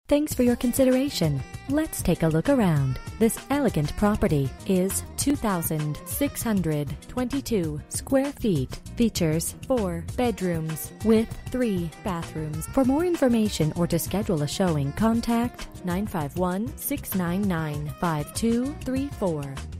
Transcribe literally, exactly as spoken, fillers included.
Thanks for your consideration. Let's take a look around. This elegant property is two thousand six hundred twenty-two square feet. Features four bedrooms with three bathrooms. For more information or to schedule a showing, contact nine five one, six nine nine, five two three four.